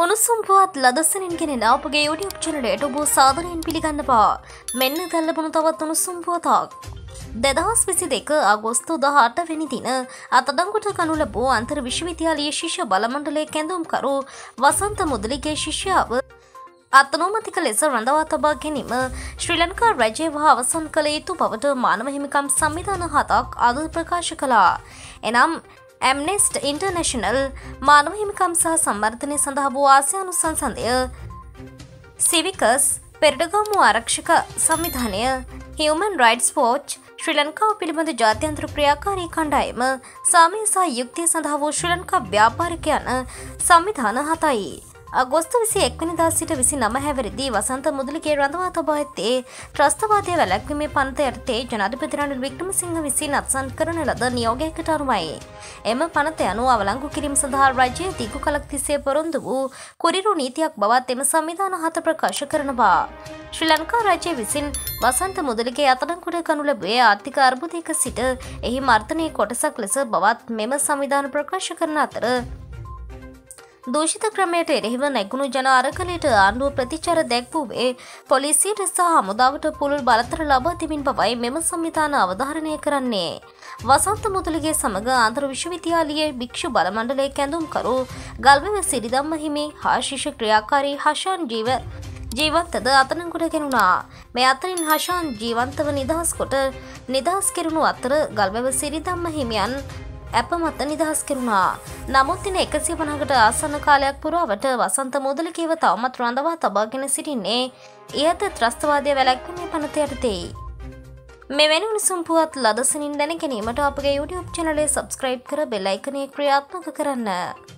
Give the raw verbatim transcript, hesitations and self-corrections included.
උණුසුම් පුවත් ලදස්සනින් ගෙනෙන අපගේ YouTube channelයට ඔබ සාදරයෙන් පිළිගන්නවා. මෙන්න දැල්ලබුණු තවත් උණුසුම් පුවතක්. දෙදහස් විසි දෙක අගෝස්තු දහඅට වෙනි දින අත්අඩංගුවට ගනු ලැබූ අන්තර් විශ්වවිද්‍යාලීය ශිෂ්‍ය බල මණ්ඩලයේ කැඳවුම්කරු වසන්ත මුදලිගේ ශිෂ්‍යාව අත්නෝමතික ලෙස රඳවා තබා ගැනීම ශ්‍රී ලංකා රජය වහා අවසන් කළ යුතු බවට මානව හිමිකම් සංවිධාන හතක් අද ප්‍රකාශ කළා. එනම් ඇම්නෙස්ට් ඉන්ටර්නැෂනල්, මානව හිමිකම් සහ සංවර්ධනය සඳහා වූ ආසියානු සංසන්දය, සිවිකස්, පෙරටගාමු ආරක්ෂක සංවිධානය, හියුමන් රයිට්ස් වොච්, ශ්‍රී ලංකාව පිළිබඳ ජාත්‍යන්තර ක්‍රියාකාරී කණ්ඩායම, සාමය සහ යුක්තිය සඳහා වූ ශ්‍රී ලංකා ව්‍යාපාරික යන සංවිධාන හතයි. අගෝස්තු විසි එක් වෙනිදා සිට විසි නව හැවිරිදි වසන්ත මුදලිගේ රඳවා තබා ඇත්තේ ත්‍රස්තවාදය වැළැක්වීමේ පනත යටතේ ජනාධිපති රනිල් වික්‍රමසිංහ විසින් අත්සන් කරන ලද නියෝගයකට අනුවයි. එම පනත යනු අවලංගු කිරීම සඳහා රජය දීර්ඝ කලක් තිස්සේ පොරොන්දු වූ කුරිරු නීතියක් බවත් එම සංවිධාන හත ප්‍රකාශ කරනවා. ශ්‍රී ලංකා රජය විසින් වසන්ත මුදලිගේ අත්අඩංගුවට ගනු ලැබුවේ ආර්ථික අර්බුදයක සිට එහි මර්ධනයේ කොටසක් ලෙස බවත් මෙම සංවිධාන ප්‍රකාශ කරන අතර දූෂිත ක්‍රමයට එරෙහිව නැගුණු ජන අරගලයට ආණ්ඩුව ප්‍රතිචාර දැක්වුවේ පොලිසියට සහ හමුදාවට පුළුල් බලතල ලබා තිබෙන බවයි මෙම සංවිධාන අවධාරණය කරන්නේ. වසන්ත මුදලිගේ සමග ආන්තර විශ්වවිද්‍යාලීය භික්ෂු බල මණ්ඩලයේ කැඳවුම්කරු ගල්වෙව සිරිධම්ම හිමි හා ශිෂ්‍ය ක්‍රියාකාරී හෂාන් ජීව ජීවන්තද අත්අඩංගුවට ගෙනුණා. මේ අතරින් හෂාන් ජීවන්තව නිදහස් කොට නිදහස් කෙරුණු අතර ගල්වෙව සිරිධම්ම හිමියන් අප මත නිදහස් කෙරුණා. නමුත් දින එකසිය පනහකට ආසන්න කාලයක් පුරාවට වසන්ත මුදලිගේව තවමත් රඳවා තබාගෙන සිටින්නේ ඉහත ත්‍රස්තවාදය වැළැක්වීමේ පනත යටතේයි. මෙවැනි උණුසුම් පුවත් ලදසනින් දැන ගැනීමට අපගේ YouTube channel එක subscribe කර bell icon එක ක්‍රියාත්මක කරන්න.